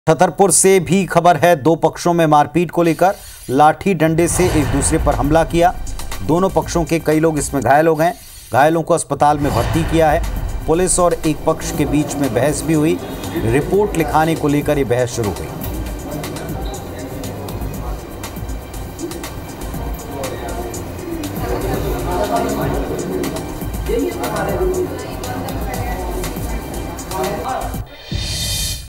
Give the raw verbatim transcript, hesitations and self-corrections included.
छतरपुर से भी खबर है। दो पक्षों में मारपीट को लेकर लाठी डंडे से एक दूसरे पर हमला किया। दोनों पक्षों के कई लोग इसमें घायल हो गए। घायलों को अस्पताल में भर्ती किया है। पुलिस और एक पक्ष के बीच में बहस भी हुई। रिपोर्ट लिखाने को लेकर ये बहस शुरू हुई। यही हमारे